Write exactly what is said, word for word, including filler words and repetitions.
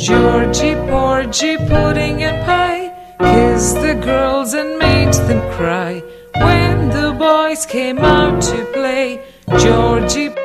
Georgie Porgy, pudding and pie, kissed the girls and made them cry. When the boys came out to play, Georgie